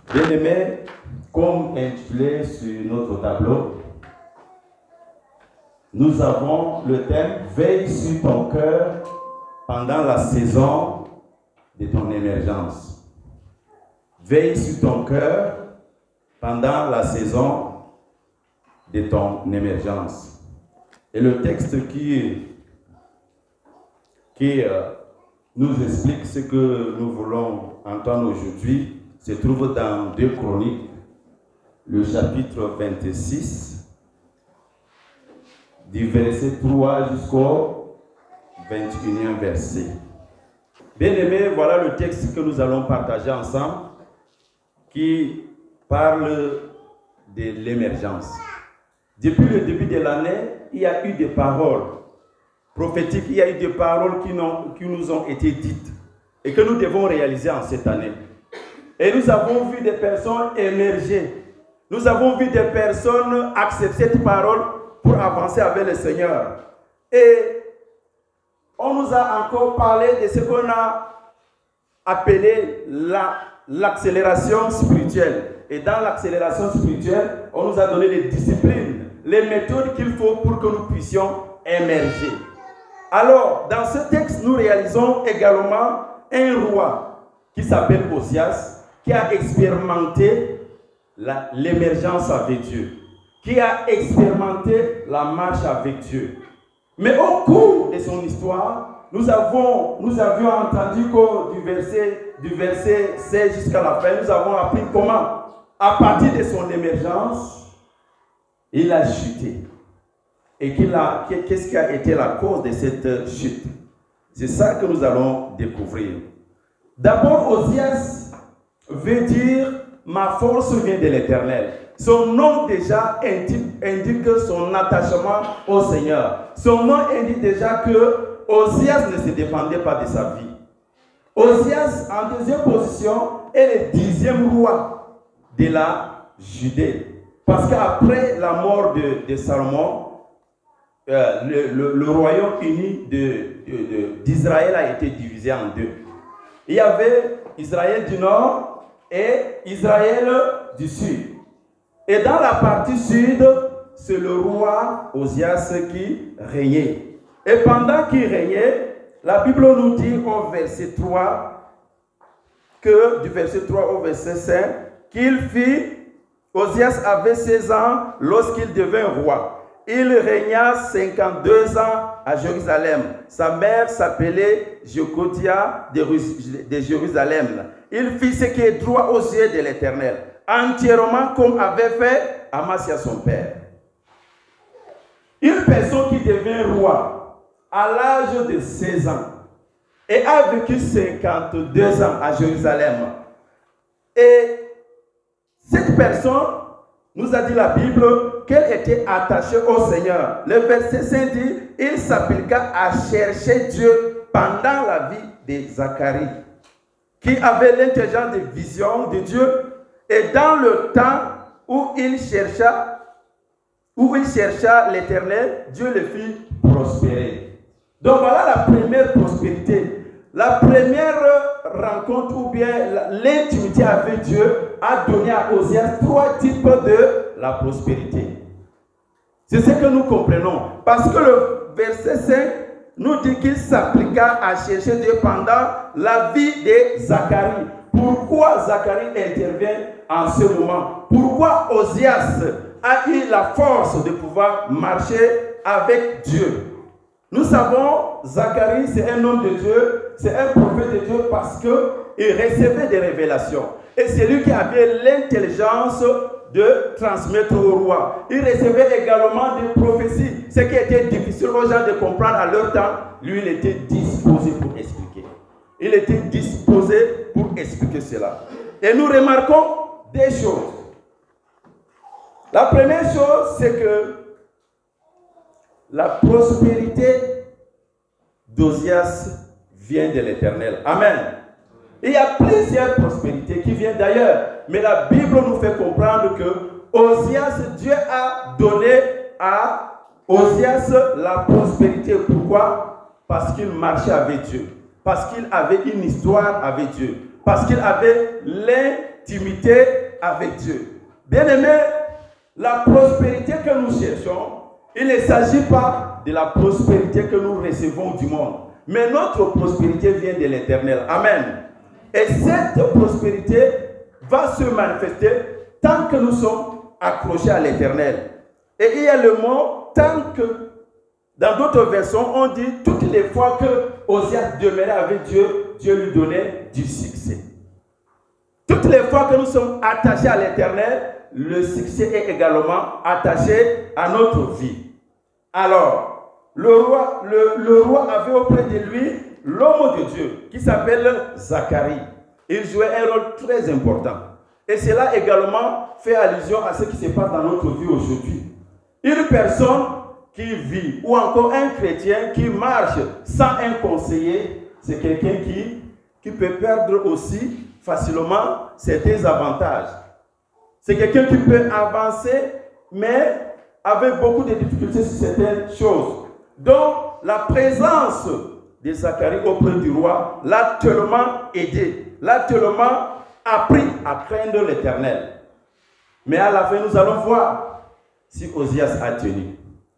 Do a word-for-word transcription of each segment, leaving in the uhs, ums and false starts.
Bien-aimés, comme intitulé sur notre tableau, nous avons le thème « Veille sur ton cœur pendant la saison de ton émergence ». Veille sur ton cœur pendant la saison de ton émergence. Et le texte qui, qui euh, nous explique ce que nous voulons entendre aujourd'hui se trouve dans deux Chroniques, le chapitre vingt-six, du verset trois jusqu'au vingt et unième verset. Bien-aimés, voilà le texte que nous allons partager ensemble qui parle de l'émergence. Depuis le début de l'année, il y a eu des paroles prophétiques, il y a eu des paroles qui, qui nous ont été dites et que nous devons réaliser en cette année. Et nous avons vu des personnes émerger. Nous avons vu des personnes accepter cette parole pour avancer avec le Seigneur. Et on nous a encore parlé de ce qu'on a appelé la, l'accélération spirituelle. Et dans l'accélération spirituelle, on nous a donné les disciplines, les méthodes qu'il faut pour que nous puissions émerger. Alors, dans ce texte, nous réalisons également un roi qui s'appelle Osias, qui a expérimenté la, l'émergence avec Dieu, qui a expérimenté la marche avec Dieu. Mais au cours de son histoire, nous, avons, nous avions entendu que du verset, du verset seize jusqu'à la fin, nous avons appris comment, à partir de son émergence, il a chuté. Et qu'il a, qu'est-ce qui a été la cause de cette chute? C'est ça que nous allons découvrir. D'abord, Osias veut dire « ma force vient de l'Éternel ». Son nom déjà indique, indique son attachement au Seigneur. Son nom indique déjà que Osias ne se défendait pas de sa vie. Osias, en deuxième position, est le dixième roi de la Judée. Parce qu'après la mort de, de Salomon, euh, le, le, le royaume uni de, de, de, d'Israël a été divisé en deux. Il y avait Israël du Nord et Israël du Sud. Et dans la partie sud, c'est le roi Osias qui régnait. Et pendant qu'il régnait, la Bible nous dit au verset trois, que du verset trois au verset cinq, qu'il fit, Osias avait seize ans lorsqu'il devint roi. Il régna cinquante-deux ans à Jérusalem. Sa mère s'appelait Jecodia de Jérusalem. Il fit ce qui est droit aux yeux de l'Éternel, entièrement comme avait fait Amasia son père. Une personne qui devient roi à l'âge de seize ans et a vécu cinquante-deux ans à Jérusalem. Et cette personne, nous a dit la Bible, qu'elle était attachée au Seigneur. Le verset cinq dit, il s'appliqua à chercher Dieu pendant la vie de Zacharie, qui avait l'intelligence de vision de Dieu, et dans le temps où il chercha, où il chercha l'Éternel, Dieu le fit prospérer. Donc voilà la première prospérité. La première rencontre ou bien l'intimité avec Dieu a donné à Osias trois types de la prospérité. C'est ce que nous comprenons. Parce que le verset cinq nous dit qu'il s'appliqua à chercher Dieu pendant la vie de Zacharie. Pourquoi Zacharie intervient en ce moment? Pourquoi Osias a eu la force de pouvoir marcher avec Dieu? Nous savons, Zacharie, c'est un homme de Dieu, c'est un prophète de Dieu parce qu'il recevait des révélations. Et c'est lui qui avait l'intelligence de transmettre au roi. Il recevait également des prophéties. Ce qui était difficile aux gens de comprendre à leur temps, lui, il était disposé pour expliquer. Il était disposé pour expliquer cela. Et nous remarquons des choses. La première chose, c'est que la prospérité d'Osias vient de l'Éternel. Amen. Il y a plusieurs prospérités qui viennent d'ailleurs. Mais la Bible nous fait comprendre que Osias, Dieu a donné à Osias la prospérité. Pourquoi? Parce qu'il marchait avec Dieu. Parce qu'il avait une histoire avec Dieu. Parce qu'il avait d'intimité avec Dieu. Bien-aimés, la prospérité que nous cherchons, il ne s'agit pas de la prospérité que nous recevons du monde, mais notre prospérité vient de l'Éternel. Amen. Et cette prospérité va se manifester tant que nous sommes accrochés à l'Éternel. Et il y a le mot tant que, dans d'autres versions, on dit toutes les fois que Osias demeurait avec Dieu, Dieu lui donnait du succès. Toutes les fois que nous sommes attachés à l'Éternel, le succès est également attaché à notre vie. Alors, le roi, le, le roi avait auprès de lui l'homme de Dieu qui s'appelle Zacharie. Il jouait un rôle très important. Et cela également fait allusion à ce qui se passe dans notre vie aujourd'hui. Une personne qui vit, ou encore un chrétien qui marche sans un conseiller, c'est quelqu'un qui, qui peut perdre aussi facilement certains avantages. C'est quelqu'un qui peut avancer, mais avec beaucoup de difficultés sur certaines choses. Donc, la présence de Zacharie auprès du roi l'a tellement aidé, l'a tellement appris à craindre l'Éternel. Mais à la fin, nous allons voir si Osias a tenu.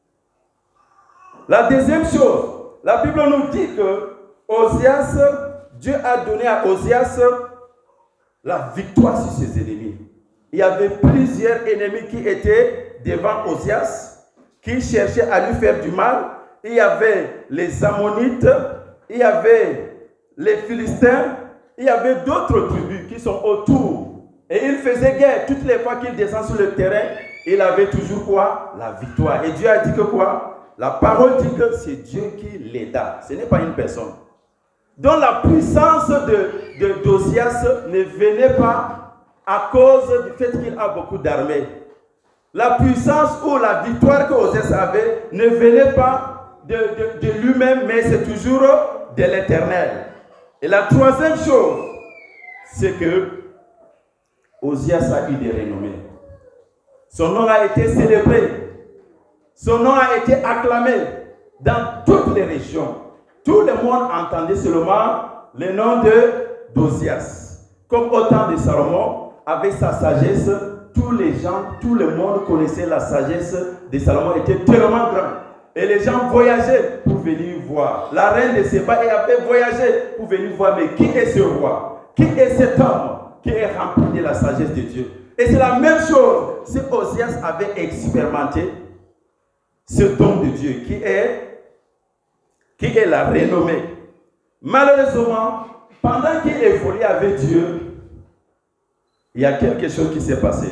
La deuxième chose, la Bible nous dit que Osias, Dieu a donné à Osias la victoire sur ses ennemis. Il y avait plusieurs ennemis qui étaient devant Osias, qui cherchaient à lui faire du mal. Il y avait les Ammonites, il y avait les Philistins, il y avait d'autres tribus qui sont autour. Et il faisait guerre. Toutes les fois qu'il descend sur le terrain, il avait toujours quoi? La victoire. Et Dieu a dit que quoi? La parole dit que c'est Dieu qui l'aida. Ce n'est pas une personne. Donc la puissance de, de d'Osias ne venait pas à cause du fait qu'il a beaucoup d'armées. La puissance ou la victoire que Osias avait ne venait pas de, de, de lui-même, mais c'est toujours de l'Éternel. Et la troisième chose, c'est que Osias a eu des renommées. Son nom a été célébré. Son nom a été acclamé dans toutes les régions. Tout le monde entendait seulement le nom de d'Osias. Comme au temps de Salomon, avec sa sagesse, tous les gens, tout le monde connaissait la sagesse de Salomon, était tellement grande. Et les gens voyageaient pour venir voir. La reine de Séba avait voyagé pour venir voir, mais qui est ce roi? Qui est cet homme qui est rempli de la sagesse de Dieu? Et c'est la même chose si Osias avait expérimenté ce don de Dieu qui est, qui est la renommée. Malheureusement, pendant qu'il évoluait avec Dieu, il y a quelque chose qui s'est passé.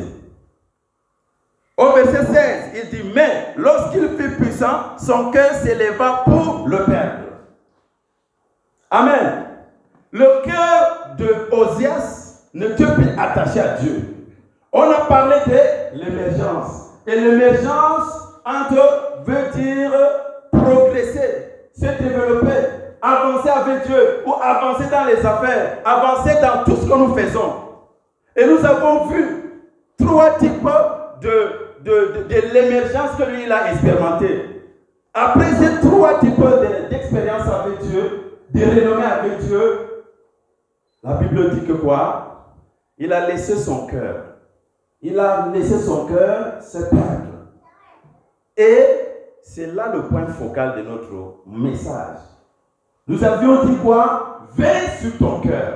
Au verset seize, il dit, mais lorsqu'il fut puissant, son cœur s'éleva pour le perdre. Amen. Le cœur de Osias n'était plus attaché à Dieu. On a parlé de l'émergence. Et l'émergence entre veut dire progresser, se développer, avancer avec Dieu ou avancer dans les affaires, avancer dans tout ce que nous faisons. Et nous avons vu trois types de, de, de, de l'émergence que lui il a expérimenté. Après ces trois types d'expérience avec Dieu, de renommée avec Dieu, la Bible dit que quoi? Il a laissé son cœur. Il a laissé son cœur se perdre. Et c'est là le point focal de notre message. Nous avions dit quoi? Veille sur ton cœur.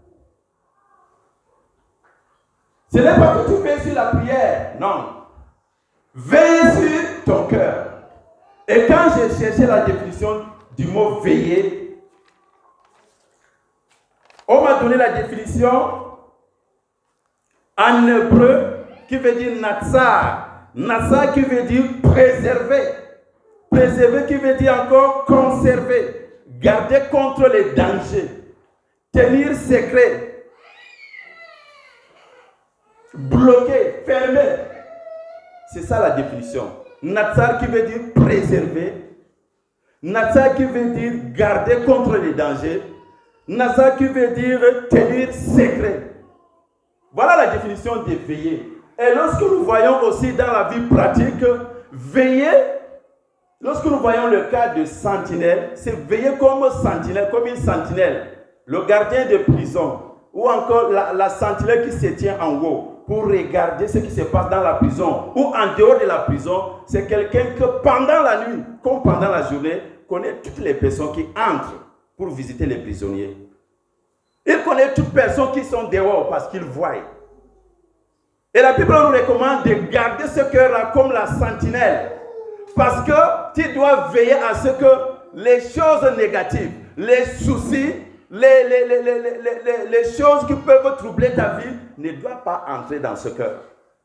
Ce n'est pas que tu veilles sur la prière, non. Veille sur ton cœur. Et quand j'ai cherché la définition du mot veiller, on m'a donné la définition en hébreu qui veut dire natsar. Natsar qui veut dire préserver. Préserver qui veut dire encore conserver. Garder contre les dangers. Tenir secret. Bloquer, fermer. C'est ça la définition. Natsar qui veut dire préserver. Natsar qui veut dire garder contre les dangers. Natsar qui veut dire tenir secret. Voilà la définition de veiller. Et lorsque nous voyons aussi dans la vie pratique, veiller, lorsque nous voyons le cas de sentinelle, c'est veiller comme sentinelle, comme une sentinelle. Le gardien de prison, ou encore la, la sentinelle qui se tient en haut pour regarder ce qui se passe dans la prison ou en dehors de la prison, c'est quelqu'un que pendant la nuit, comme pendant la journée, connaît toutes les personnes qui entrent pour visiter les prisonniers. Il connaît toutes les personnes qui sont dehors parce qu'il voit. Et la Bible nous recommande de garder ce cœur-là comme la sentinelle. Parce que tu dois veiller à ce que les choses négatives, les soucis, les, les, les, les, les, les, les choses qui peuvent troubler ta vie ne doivent pas entrer dans ce cœur.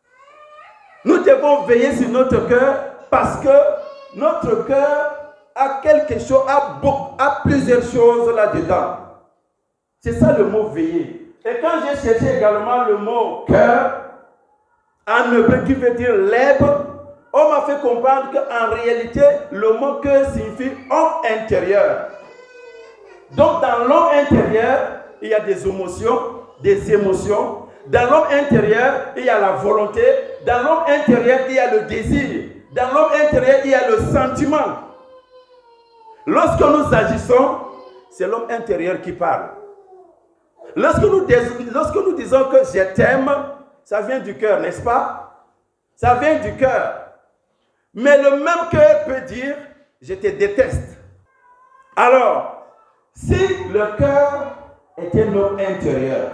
Nous devons veiller sur notre cœur parce que notre cœur a quelque chose, a, beaucoup, a plusieurs choses là-dedans. C'est ça le mot veiller. Et quand j'ai cherché également le mot cœur, en hébreu qui veut dire lèvre, on m'a fait comprendre qu'en réalité, le mot cœur signifie homme intérieur. Donc dans l'homme intérieur, il y a des émotions, des émotions. Dans l'homme intérieur, il y a la volonté. Dans l'homme intérieur, il y a le désir. Dans l'homme intérieur, il y a le sentiment. Lorsque nous agissons, c'est l'homme intérieur qui parle. Lorsque nous, lorsque nous disons que je t'aime, ça vient du cœur, n'est-ce pas? Ça vient du cœur. Mais le même cœur peut dire, je te déteste. Alors, si le cœur est un homme intérieur,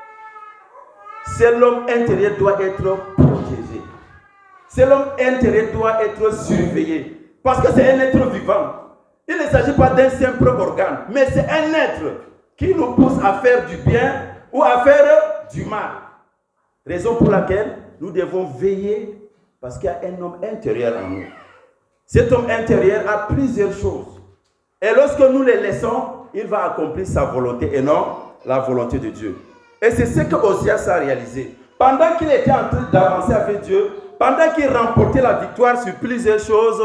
c'est l'homme intérieur doit être protégé. C'est l'homme intérieur doit être surveillé. Parce que c'est un être vivant. Il ne s'agit pas d'un simple organe, mais c'est un être qui nous pousse à faire du bien ou à faire du mal. Raison pour laquelle nous devons veiller parce qu'il y a un homme intérieur en nous. Cet homme intérieur a plusieurs choses. Et lorsque nous les laissons, il va accomplir sa volonté et non la volonté de Dieu. Et c'est ce que Osias a réalisé. Pendant qu'il était en train d'avancer avec Dieu, pendant qu'il remportait la victoire sur plusieurs choses,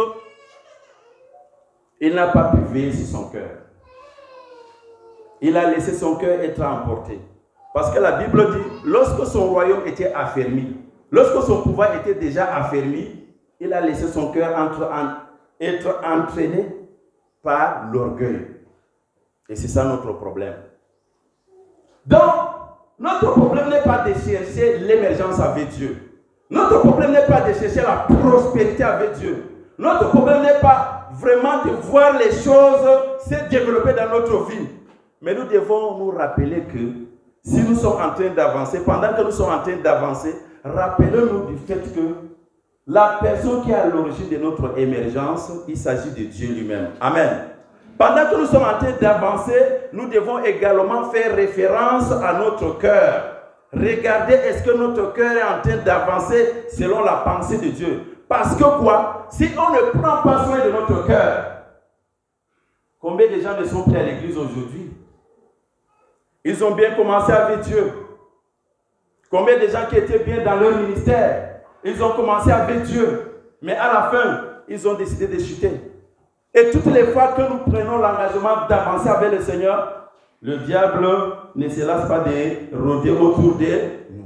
il n'a pas pu veiller sur son cœur. Il a laissé son cœur être emporté. Parce que la Bible dit, lorsque son royaume était affermi, lorsque son pouvoir était déjà affermi, il a laissé son cœur entre, en, être entraîné par l'orgueil. Et c'est ça notre problème. Donc, notre problème n'est pas de chercher l'émergence avec Dieu. Notre problème n'est pas de chercher la prospérité avec Dieu. Notre problème n'est pas vraiment de voir les choses se développer dans notre vie. Mais nous devons nous rappeler que si nous sommes en train d'avancer, pendant que nous sommes en train d'avancer, rappelons-nous du fait que la personne qui est à l'origine de notre émergence, il s'agit de Dieu lui-même. Amen. Pendant que nous sommes en train d'avancer, nous devons également faire référence à notre cœur. Regardez, est-ce que notre cœur est en train d'avancer selon la pensée de Dieu? Parce que quoi? Si on ne prend pas soin de notre cœur, combien de gens ne sont prêts à l'église aujourd'hui? Ils ont bien commencé avec Dieu. Combien de gens qui étaient bien dans leur ministère, ils ont commencé avec Dieu. Mais à la fin, ils ont décidé de chuter. Et toutes les fois que nous prenons l'engagement d'avancer avec le Seigneur, le diable ne se lasse pas de rôder autour de nous.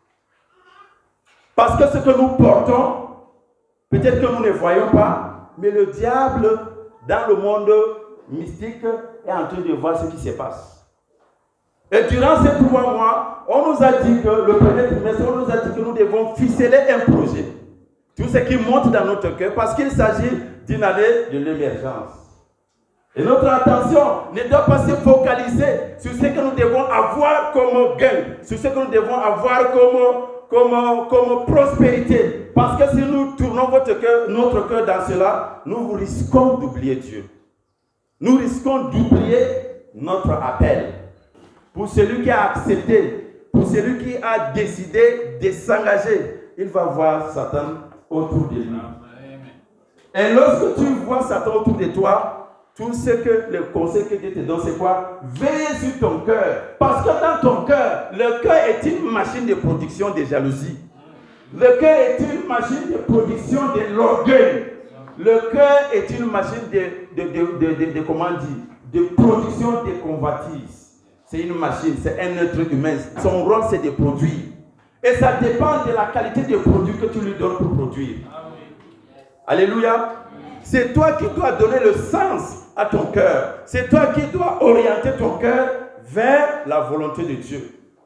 Parce que ce que nous portons, peut-être que nous ne voyons pas, mais le diable, dans le monde mystique, est en train de voir ce qui se passe. Et durant ces trois mois, on nous a dit que, le premier trimestre, on nous a dit que nous devons ficeler un projet. Tout ce qui monte dans notre cœur, parce qu'il s'agit d'une année de l'émergence. Et notre attention ne doit pas se focaliser sur ce que nous devons avoir comme gain, sur ce que nous devons avoir comme, comme, comme prospérité. Parce que si nous tournons votre cœur, notre cœur dans cela, nous risquons d'oublier Dieu. Nous risquons d'oublier notre appel. Pour celui qui a accepté, pour celui qui a décidé de s'engager, il va voir Satan autour de lui. Et lorsque tu vois Satan autour de toi, tout ce que le conseil que Dieu te donne, c'est quoi? Veille sur ton cœur. Parce que dans ton cœur, le cœur est une machine de production de jalousie. Le cœur est une machine de production de l'orgueil. Le cœur est une machine de, de, de, de, de, de, comment dire, de production de convoitises. C'est une machine, c'est un être humain. Son rôle, c'est de produire. Et ça dépend de la qualité des produits que tu lui donnes pour produire. Alléluia. C'est toi qui dois donner le sens à ton cœur. C'est toi qui dois orienter ton cœur vers la volonté de Dieu.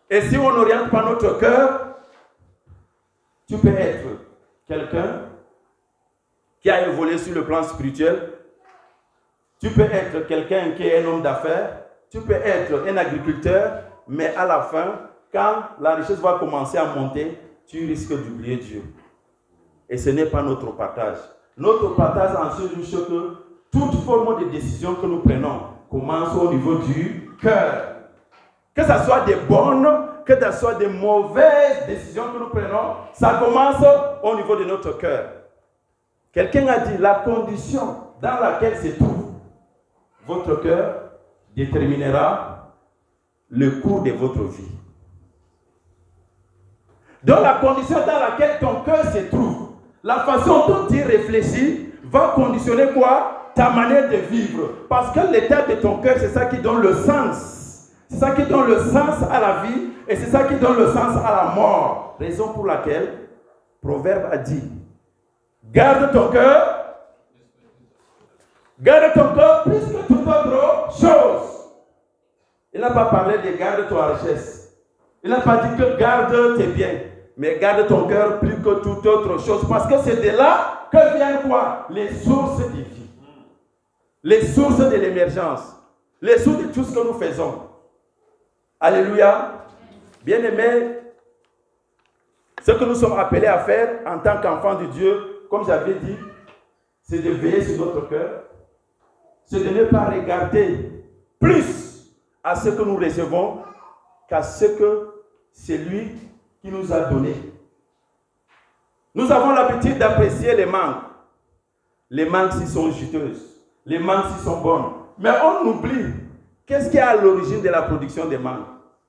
Et si on n'oriente pas notre cœur, tu peux être quelqu'un qui a évolué sur le plan spirituel. Tu peux être quelqu'un qui est un homme d'affaires. Tu peux être un agriculteur, mais à la fin, quand la richesse va commencer à monter, tu risques d'oublier Dieu. Et ce n'est pas notre partage. Notre partage en ce jour, c'est que toute forme de décision que nous prenons commence au niveau du cœur. Que ce soit des bonnes, que ce soit des mauvaises décisions que nous prenons, ça commence au niveau de notre cœur. Quelqu'un a dit, la condition dans laquelle se trouve votre cœur déterminera le cours de votre vie. Donc la condition dans laquelle ton cœur se trouve, la façon dont tu réfléchis va conditionner quoi? Ta manière de vivre. Parce que l'état de ton cœur, c'est ça qui donne le sens. C'est ça qui donne le sens à la vie et c'est ça qui donne le sens à la mort. Raison pour laquelle Proverbe a dit, garde ton cœur, garde ton cœur plus que toute autre chose. Il n'a pas parlé de garde ta richesse. Il n'a pas dit que garde tes biens. Mais garde ton cœur plus que toute autre chose. Parce que c'est de là que viennent quoi? Les sources de vie. Les sources de l'émergence. Les sources de tout ce que nous faisons. Alléluia. Bien-aimés, ce que nous sommes appelés à faire en tant qu'enfants de Dieu, comme j'avais dit, c'est de veiller sur notre cœur. C'est de ne pas regarder plus à ce que nous recevons qu'à ce que c'est lui qui nous a donné. Nous avons l'habitude d'apprécier les mangues. Les mangues, s'ils sont juteuses. Les mangues, s'ils sont bonnes. Mais on oublie, qu'est-ce qui est à l'origine de la production des mangues?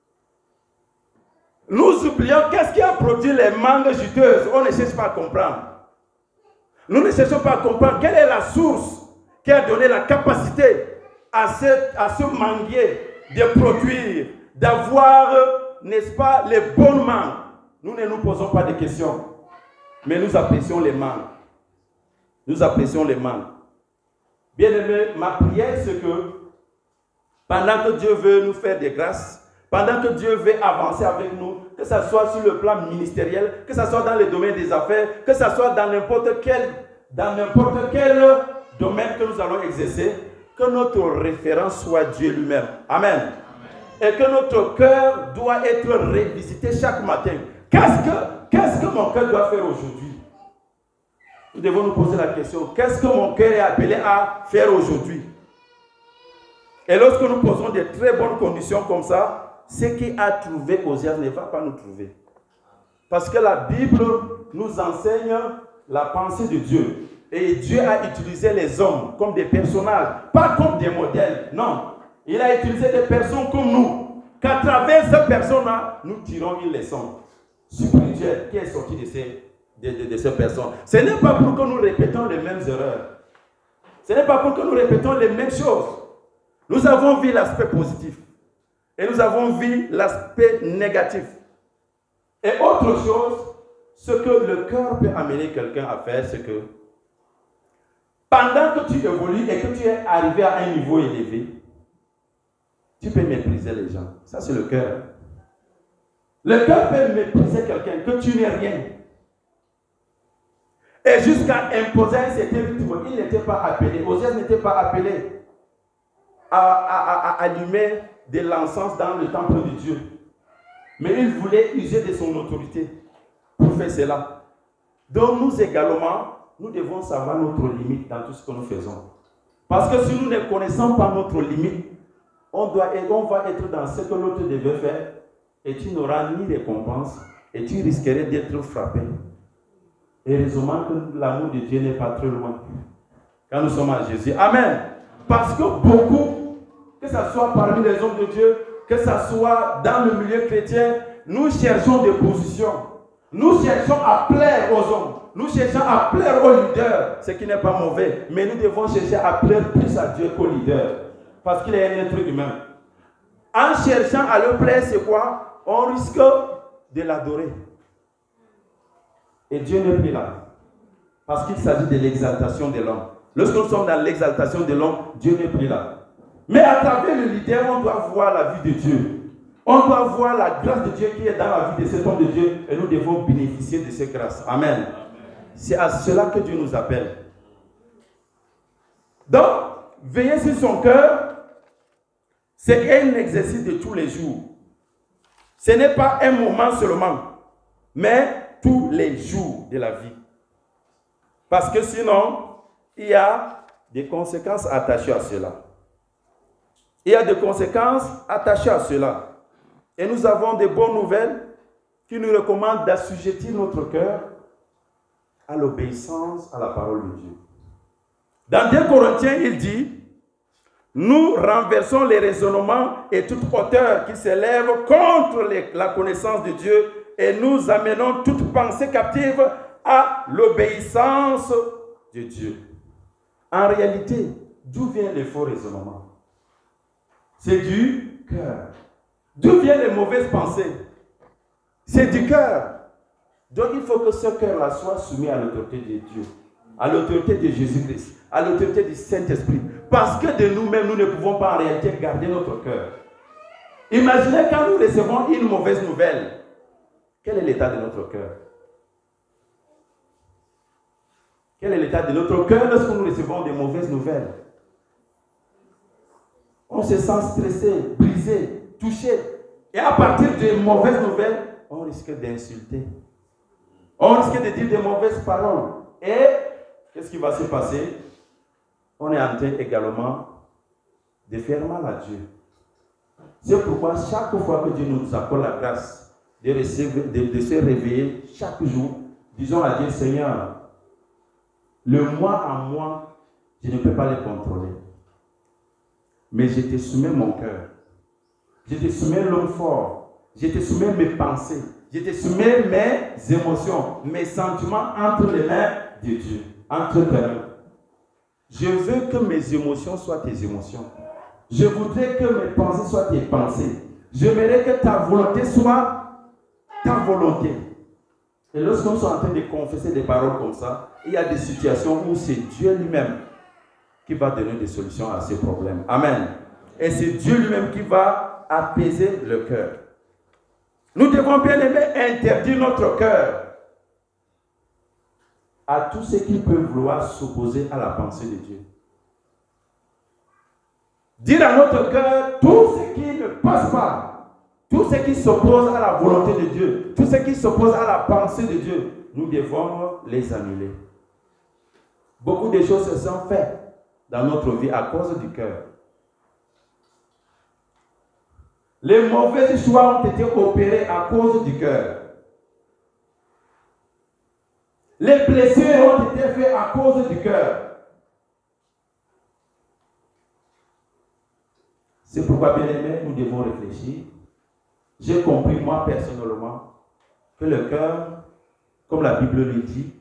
Nous oublions qu'est-ce qui a produit les mangues juteuses. On ne cherche pas à comprendre. Nous ne cherchons pas à comprendre quelle est la source qui a donné la capacité à ce, à ce manguier de produire, d'avoir, n'est-ce pas, les bonnes mangues. Nous ne nous posons pas de questions, mais nous apprécions les mangues. Nous apprécions les mangues. Bien-aimés, ma prière, c'est que pendant que Dieu veut nous faire des grâces, pendant que Dieu veut avancer avec nous, que ce soit sur le plan ministériel, que ce soit dans le domaine des affaires, que ce soit dans n'importe quel, dans n'importe quel domaine que nous allons exercer, que notre référence soit Dieu lui-même. Amen. Et que notre cœur doit être revisité chaque matin. Qu'est-ce que, qu'est-ce que mon cœur doit faire aujourd'hui? Nous devons nous poser la question, qu'est-ce que mon cœur est appelé à faire aujourd'hui? Et lorsque nous posons des très bonnes conditions comme ça, ce qui a trouvé Osias ne va pas nous trouver. Parce que la Bible nous enseigne la pensée de Dieu. Et Dieu a utilisé les hommes comme des personnages, pas comme des modèles, non. Il a utilisé des personnes comme nous, qu'à travers ces personnes-là, nous tirons une leçon spirituelle qui est sortie de ces, de, de, de ces personnes. Ce n'est pas pour que nous répétons les mêmes erreurs. Ce n'est pas pour que nous répétons les mêmes choses. Nous avons vu l'aspect positif et nous avons vu l'aspect négatif. Et autre chose, ce que le cœur peut amener quelqu'un à faire, c'est que pendant que tu évolues et que tu es arrivé à un niveau élevé, tu peux mépriser les gens. Ça, c'est le cœur. Le cœur peut mépriser quelqu'un, que tu n'es rien. Et jusqu'à imposer un certain rythme, il n'était pas appelé, Osias n'était pas appelé à, à, à, à allumer de l'encens dans le temple de Dieu. Mais il voulait user de son autorité pour faire cela. Donc nous également, nous devons savoir notre limite dans tout ce que nous faisons. Parce que si nous ne connaissons pas notre limite, on, doit, on va être dans ce que l'autre devait faire et tu n'auras ni récompense et tu risquerais d'être frappé. Heureusement que l'amour de Dieu n'est pas très loin quand nous sommes à Jésus. Amen. Parce que beaucoup, que ce soit parmi les hommes de Dieu, que ce soit dans le milieu chrétien, nous cherchons des positions. Nous cherchons à plaire aux hommes. Nous cherchons à plaire aux leaders, ce qui n'est pas mauvais. Mais nous devons chercher à plaire plus à Dieu qu'aux leaders. Parce qu'il est un être humain. En cherchant à le plaire, c'est quoi? On risque de l'adorer. Et Dieu n'est plus là. Parce qu'il s'agit de l'exaltation de l'homme. Lorsque nous sommes dans l'exaltation de l'homme, Dieu n'est plus là. Mais à travers le leader, on doit voir la vie de Dieu. On doit voir la grâce de Dieu qui est dans la vie de cet homme de Dieu et nous devons bénéficier de cette grâce. Amen. C'est à cela que Dieu nous appelle. Donc, veiller sur son cœur, c'est un exercice de tous les jours. Ce n'est pas un moment seulement, mais tous les jours de la vie. Parce que sinon, il y a des conséquences attachées à cela. Il y a des conséquences attachées à cela. Et nous avons des bonnes nouvelles qui nous recommandent d'assujettir notre cœur à l'obéissance à la parole de Dieu. Dans deux Corinthiens, il dit, nous renversons les raisonnements et toute hauteur qui s'élève contre les, la connaissance de Dieu et nous amenons toute pensée captive à l'obéissance de Dieu. En réalité, d'où vient les faux raisonnements? C'est du cœur. D'où viennent les mauvaises pensées? C'est du cœur. Donc il faut que ce cœur-là soit soumis à l'autorité de Dieu, à l'autorité de Jésus-Christ, à l'autorité du Saint-Esprit. Parce que de nous-mêmes, nous ne pouvons pas en réalité garder notre cœur. Imaginez quand nous recevons une mauvaise nouvelle. Quel est l'état de notre cœur? Quel est l'état de notre cœur lorsque nous recevons des mauvaises nouvelles? On se sent stressé, brisé, touché. Et à partir des mauvaises nouvelles, on risque d'insulter. On risque de dire des mauvaises paroles. Et qu'est-ce qui va se passer? On est en train également de faire mal à Dieu. C'est pourquoi chaque fois que Dieu nous accorde la grâce de, recevoir, de, de se réveiller chaque jour, disons à Dieu, Seigneur, le mois en mois, je ne peux pas le contrôler. Mais je te soumets mon cœur. Je te soumets l'homme fort. Je te soumets mes pensées. Je te soumets mes émotions, mes sentiments entre les mains de Dieu, entre tes mains. Je veux que mes émotions soient tes émotions. Je voudrais que mes pensées soient tes pensées. J'aimerais que ta volonté soit ta volonté. Et lorsqu'on est en train de confesser des paroles comme ça, il y a des situations où c'est Dieu lui-même qui va donner des solutions à ces problèmes. Amen. Et c'est Dieu lui-même qui va apaiser le cœur. Nous devons bien aimer interdire notre cœur à tout ce qui peut vouloir s'opposer à la pensée de Dieu. Dire à notre cœur tout ce qui ne passe pas, tout ce qui s'oppose à la volonté de Dieu, tout ce qui s'oppose à la pensée de Dieu, nous devons les annuler. Beaucoup de choses se sont faites dans notre vie à cause du cœur. Les mauvais choix ont été opérés à cause du cœur. Les blessures ont été faites à cause du cœur. C'est pourquoi, bien aimé, nous devons réfléchir. J'ai compris, moi, personnellement, que le cœur, comme la Bible le dit,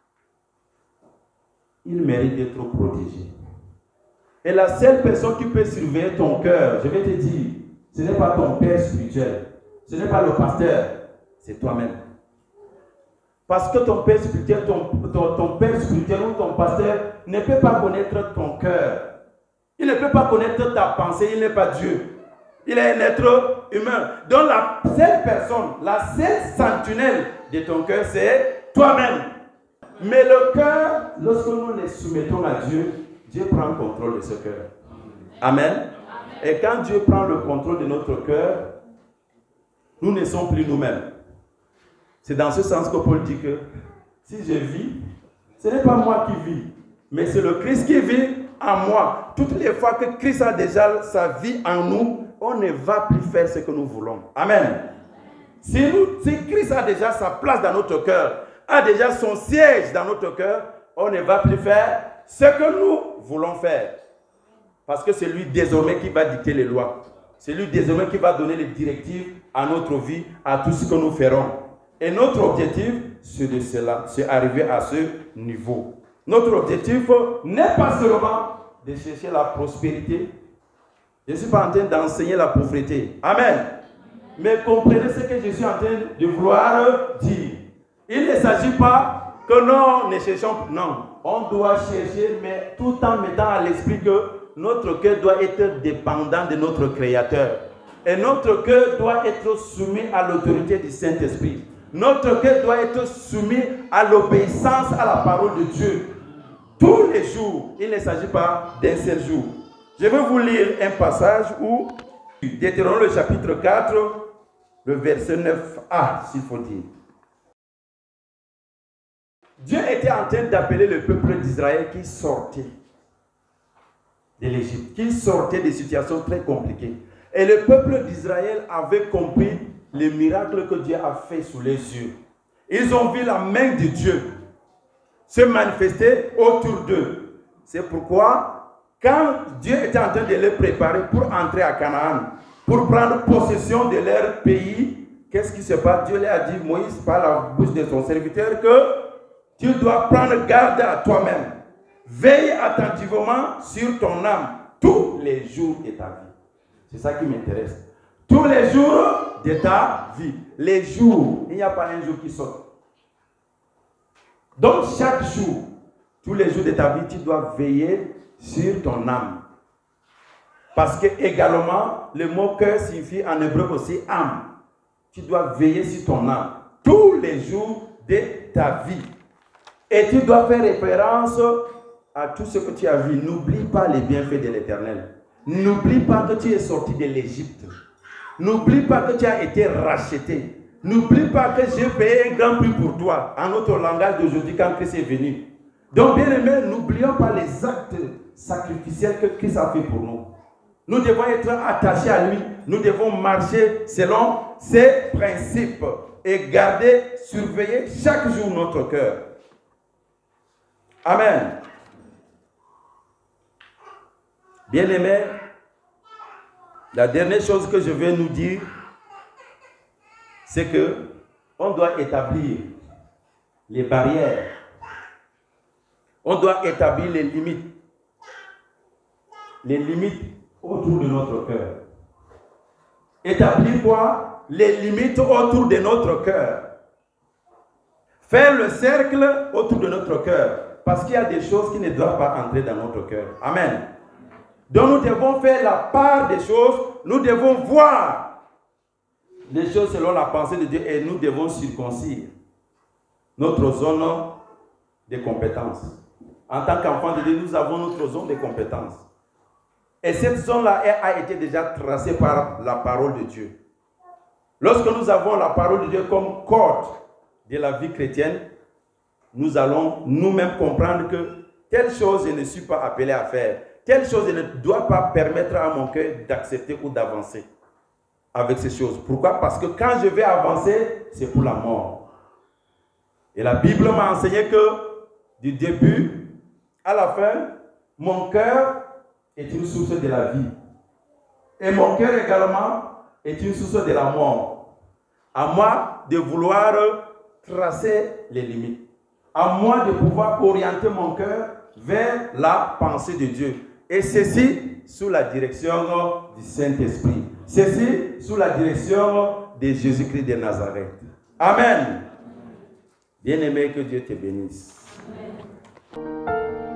il mérite d'être protégé. Et la seule personne qui peut surveiller ton cœur, je vais te dire, ce n'est pas ton père spirituel, ce n'est pas le pasteur, c'est toi-même. Parce que ton père spirituel, ton, ton, ton père spirituel ou ton pasteur ne peut pas connaître ton cœur. Il ne peut pas connaître ta pensée, il n'est pas Dieu. Il est un être humain. Donc la seule personne, la seule sentinelle de ton cœur, c'est toi-même. Mais le cœur, lorsque nous les soumettons à Dieu, Dieu prend le contrôle de ce cœur. Amen. Et quand Dieu prend le contrôle de notre cœur, nous ne sommes plus nous-mêmes. C'est dans ce sens que Paul dit que si je vis, ce n'est pas moi qui vis, mais c'est le Christ qui vit en moi. Toutes les fois que Christ a déjà sa vie en nous, on ne va plus faire ce que nous voulons. Amen. Si, nous, si Christ a déjà sa place dans notre cœur, a déjà son siège dans notre cœur, on ne va plus faire ce que nous voulons faire. Parce que c'est lui désormais qui va dicter les lois. C'est lui désormais qui va donner les directives à notre vie, à tout ce que nous ferons. Et notre objectif, c'est de cela, c'est arriver à ce niveau. Notre objectif n'est pas seulement de chercher la prospérité. Je ne suis pas en train d'enseigner la pauvreté. Amen. Mais comprenez ce que je suis en train de vouloir dire. Il ne s'agit pas que nous ne cherchons. Non, on doit chercher, mais tout en mettant à l'esprit que notre cœur doit être dépendant de notre Créateur. Et notre cœur doit être soumis à l'autorité du Saint-Esprit. Notre cœur doit être soumis à l'obéissance à la parole de Dieu. Tous les jours, il ne s'agit pas d'un seul jour. Je vais vous lire un passage où, Deutéronome le chapitre quatre, le verset neuf a, s'il faut dire. Dieu était en train d'appeler le peuple d'Israël qui sortait de l'Égypte, qui sortait des situations très compliquées. Et le peuple d'Israël avait compris les miracles que Dieu a fait sous les yeux. Ils ont vu la main de Dieu se manifester autour d'eux. C'est pourquoi, quand Dieu était en train de les préparer pour entrer à Canaan, pour prendre possession de leur pays, qu'est-ce qui se passe? Dieu leur a dit, Moïse, par la bouche de son serviteur, que tu dois prendre garde à toi-même. Veille attentivement sur ton âme tous les jours de ta vie. C'est ça qui m'intéresse. Tous les jours de ta vie. Les jours, il n'y a pas un jour qui saute. Donc chaque jour, tous les jours de ta vie, tu dois veiller sur ton âme. Parce que également, le mot cœur signifie en hébreu aussi âme. Tu dois veiller sur ton âme tous les jours de ta vie. Et tu dois faire référence à tout ce que tu as vu. N'oublie pas les bienfaits de l'Éternel. N'oublie pas que tu es sorti de l'Égypte. N'oublie pas que tu as été racheté. N'oublie pas que j'ai payé un grand prix pour toi, en notre langage d'aujourd'hui quand Christ est venu. Donc, bien aimé, n'oublions pas les actes sacrificiels que Christ a fait pour nous. Nous devons être attachés à lui. Nous devons marcher selon ses principes et garder, surveiller chaque jour notre cœur. Amen. Bien aimé, la dernière chose que je vais nous dire, c'est que on doit établir les barrières. On doit établir les limites. Les limites autour de notre cœur. Établir quoi? Les limites autour de notre cœur. Faire le cercle autour de notre cœur. Parce qu'il y a des choses qui ne doivent pas entrer dans notre cœur. Amen. Donc nous devons faire la part des choses. Nous devons voir les choses selon la pensée de Dieu et nous devons circoncire notre zone de compétence. En tant qu'enfant de Dieu, nous avons notre zone de compétence. Et cette zone-là a été déjà tracée par la parole de Dieu. Lorsque nous avons la parole de Dieu comme code de la vie chrétienne, nous allons nous-mêmes comprendre que telle chose je ne suis pas appelé à faire. Telle chose ne doit pas permettre à mon cœur d'accepter ou d'avancer avec ces choses. Pourquoi? Parce que quand je vais avancer, c'est pour la mort. Et la Bible m'a enseigné que du début à la fin, mon cœur est une source de la vie. Et mon cœur également est une source de la mort. À moi de vouloir tracer les limites. À moi de pouvoir orienter mon cœur vers la pensée de Dieu. Et ceci sous la direction du Saint-Esprit. Ceci sous la direction de Jésus-Christ de Nazareth. Amen. Bien-aimé, que Dieu te bénisse. Amen.